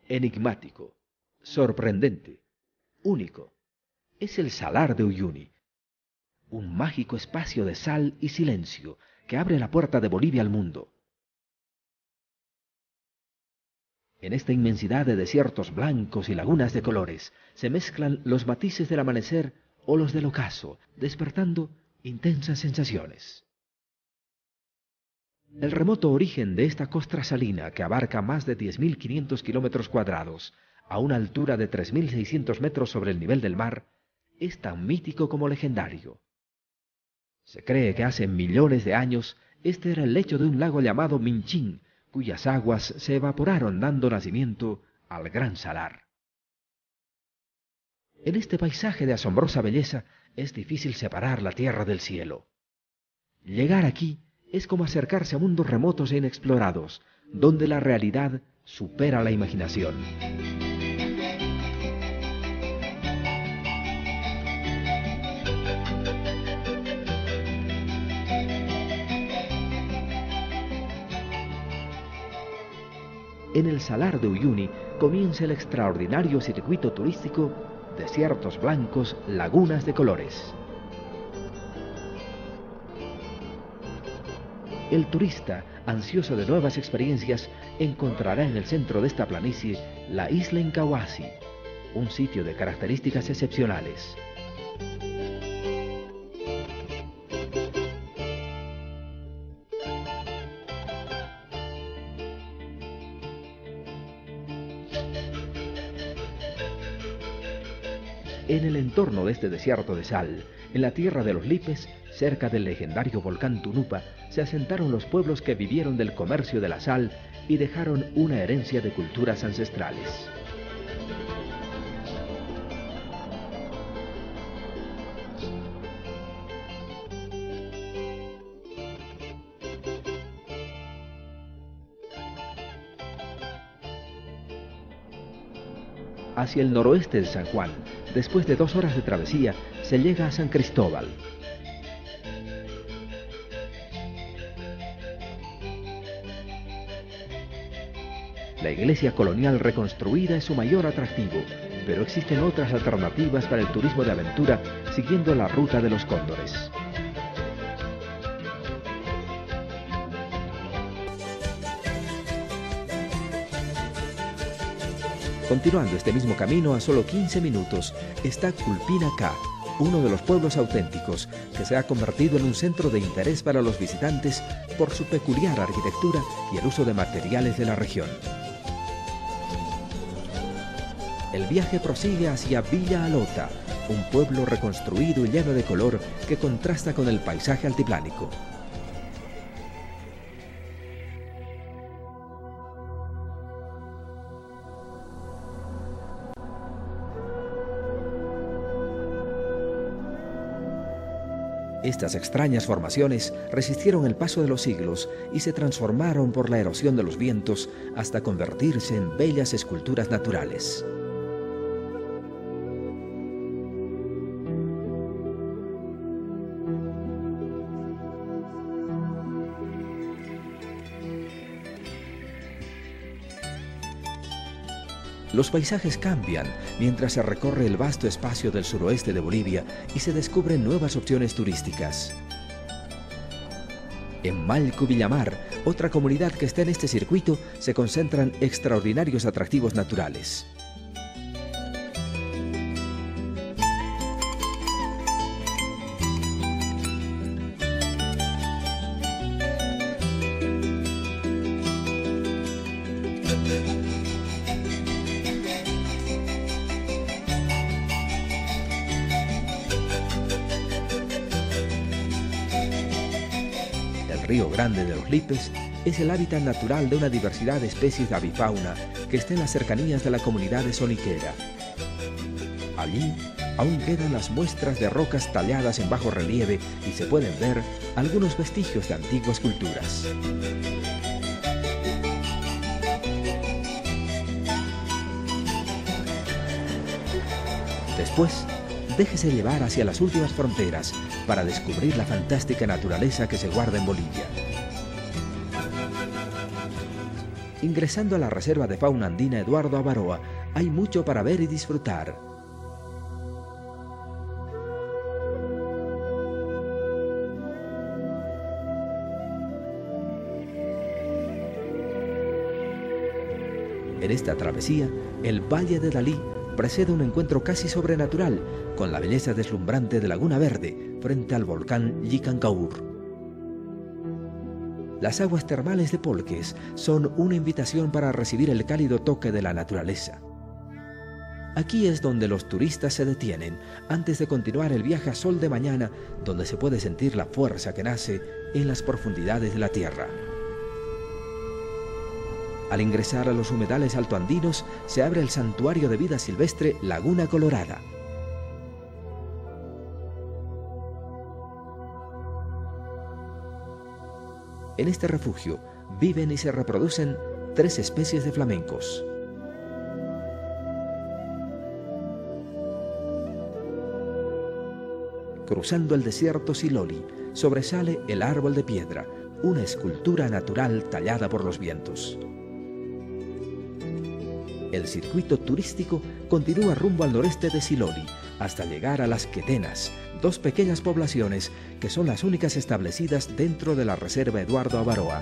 enigmático, sorprendente, único. Es el Salar de Uyuni, un mágico espacio de sal y silencio que abre la puerta de Bolivia al mundo. En esta inmensidad de desiertos blancos y lagunas de colores se mezclan los matices del amanecer o los del ocaso, despertando intensas sensaciones. El remoto origen de esta costra salina, que abarca más de 10.500 kilómetros cuadrados, a una altura de 3.600 metros sobre el nivel del mar, es tan mítico como legendario. Se cree que hace millones de años este era el lecho de un lago llamado Minchín, cuyas aguas se evaporaron dando nacimiento al Gran Salar. En este paisaje de asombrosa belleza es difícil separar la tierra del cielo. Llegar aquí es como acercarse a mundos remotos e inexplorados, donde la realidad supera la imaginación. En el Salar de Uyuni comienza el extraordinario circuito turístico Desiertos Blancos, Lagunas de Colores. El turista, ansioso de nuevas experiencias, encontrará en el centro de esta planicie la isla Incahuasi, un sitio de características excepcionales. En el entorno de este desierto de sal, en la tierra de los Lipes, cerca del legendario volcán Tunupa, se asentaron los pueblos que vivieron del comercio de la sal y dejaron una herencia de culturas ancestrales. Hacia el noroeste de San Juan, después de 2 horas de travesía, se llega a San Cristóbal. La iglesia colonial reconstruida es su mayor atractivo, pero existen otras alternativas para el turismo de aventura siguiendo la ruta de los cóndores. Continuando este mismo camino, a solo 15 minutos, está Culpina-Ká, uno de los pueblos auténticos, que se ha convertido en un centro de interés para los visitantes por su peculiar arquitectura y el uso de materiales de la región. El viaje prosigue hacia Villa Alota, un pueblo reconstruido y lleno de color que contrasta con el paisaje altiplánico. Estas extrañas formaciones resistieron el paso de los siglos y se transformaron por la erosión de los vientos hasta convertirse en bellas esculturas naturales. Los paisajes cambian mientras se recorre el vasto espacio del suroeste de Bolivia y se descubren nuevas opciones turísticas. En Malco Villamar, otra comunidad que está en este circuito, se concentran extraordinarios atractivos naturales. El Río Grande de los Lipes es el hábitat natural de una diversidad de especies de avifauna que está en las cercanías de la comunidad de Soniquera. Allí aún quedan las muestras de rocas talladas en bajo relieve y se pueden ver algunos vestigios de antiguas culturas. Después, déjese llevar hacia las últimas fronteras para descubrir la fantástica naturaleza que se guarda en Bolivia. Ingresando a la Reserva de Fauna Andina Eduardo Abaroa, hay mucho para ver y disfrutar. En esta travesía, el Valle de Dalí precede un encuentro casi sobrenatural con la belleza deslumbrante de Laguna Verde frente al volcán Yicancaur. Las aguas termales de Polques son una invitación para recibir el cálido toque de la naturaleza. Aquí es donde los turistas se detienen antes de continuar el viaje a sol de mañana, donde se puede sentir la fuerza que nace en las profundidades de la tierra. Al ingresar a los humedales altoandinos, se abre el santuario de vida silvestre Laguna Colorada. En este refugio viven y se reproducen 3 especies de flamencos. Cruzando el desierto Siloli, sobresale el árbol de piedra, una escultura natural tallada por los vientos. El circuito turístico continúa rumbo al noreste de Siloli, hasta llegar a Las Quetenas, 2 pequeñas poblaciones que son las únicas establecidas dentro de la Reserva Eduardo Abaroa.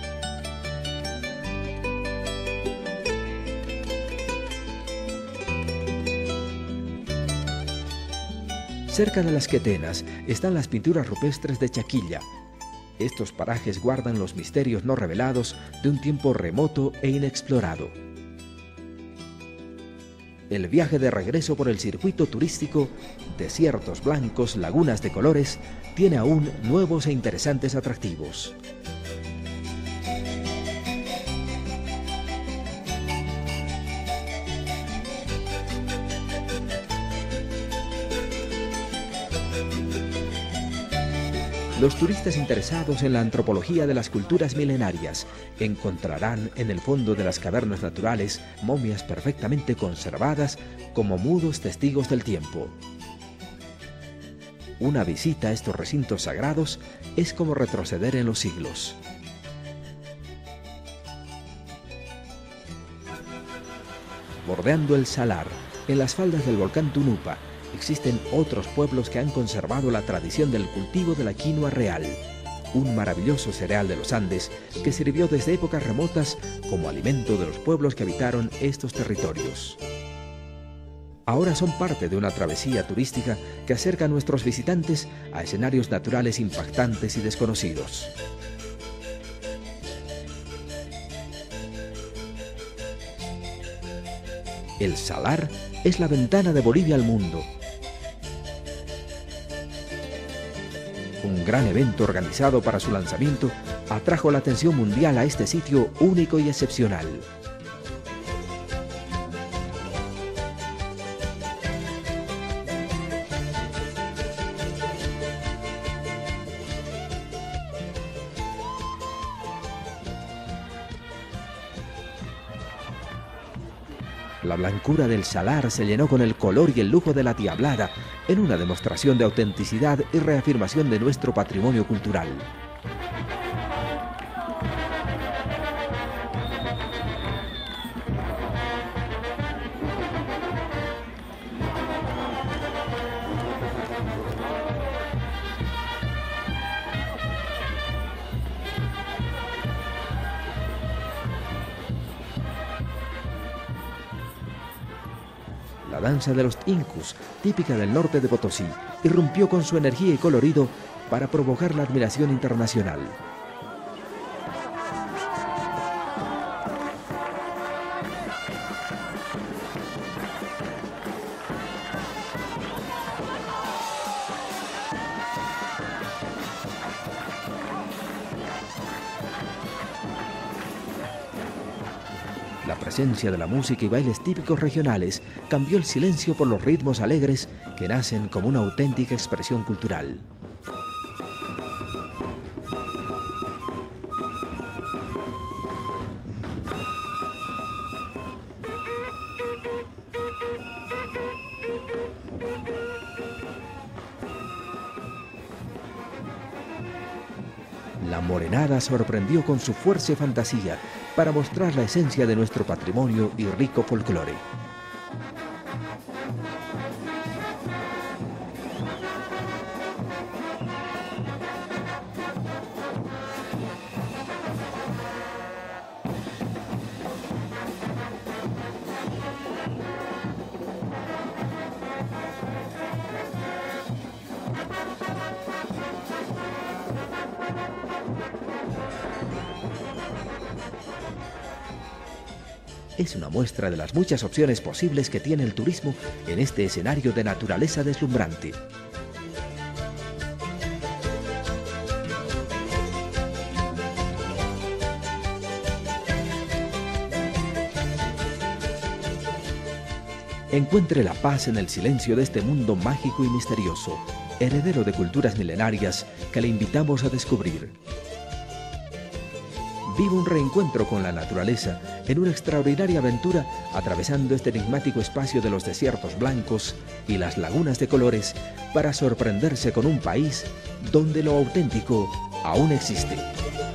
Cerca de Las Quetenas están las pinturas rupestres de Chaquilla. Estos parajes guardan los misterios no revelados de un tiempo remoto e inexplorado. El viaje de regreso por el circuito turístico, desiertos blancos, lagunas de colores, tiene aún nuevos e interesantes atractivos. Los turistas interesados en la antropología de las culturas milenarias encontrarán en el fondo de las cavernas naturales momias perfectamente conservadas como mudos testigos del tiempo. Una visita a estos recintos sagrados es como retroceder en los siglos. Bordeando el Salar, en las faldas del volcán Tunupa, existen otros pueblos que han conservado la tradición del cultivo de la quinoa real, un maravilloso cereal de los Andes que sirvió desde épocas remotas como alimento de los pueblos que habitaron estos territorios. Ahora son parte de una travesía turística que acerca a nuestros visitantes a escenarios naturales impactantes y desconocidos. El Salar es la ventana de Bolivia al mundo. Un gran evento organizado para su lanzamiento atrajo la atención mundial a este sitio único y excepcional. La blancura del Salar se llenó con el color y el lujo de la Diablada en una demostración de autenticidad y reafirmación de nuestro patrimonio cultural. La danza de los incus, típica del norte de Potosí, irrumpió con su energía y colorido para provocar la admiración internacional. La presencia de la música y bailes típicos regionales cambió el silencio por los ritmos alegres que nacen como una auténtica expresión cultural. La morenada sorprendió con su fuerza y fantasía, para mostrar la esencia de nuestro patrimonio y rico folclore. Es una muestra de las muchas opciones posibles que tiene el turismo en este escenario de naturaleza deslumbrante. Encuentre la paz en el silencio de este mundo mágico y misterioso, heredero de culturas milenarias que le invitamos a descubrir. Vive un reencuentro con la naturaleza en una extraordinaria aventura atravesando este enigmático espacio de los desiertos blancos y las lagunas de colores para sorprenderse con un país donde lo auténtico aún existe.